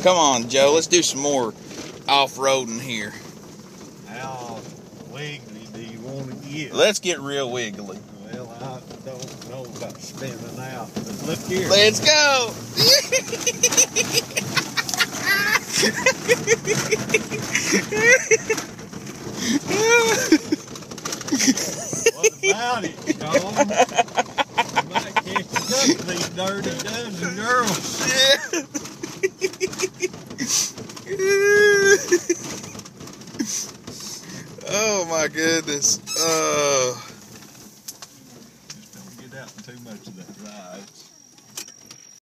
Come on, Joe. Let's do some more off-roading here. How wiggly do you want to get? Let's get real wiggly. Well, I don't know about spinning out, but look here. Let's go. What about it, Sean? You might catch up with these dirty dozen girls. Oh my goodness. Just don't get out too much of that ride.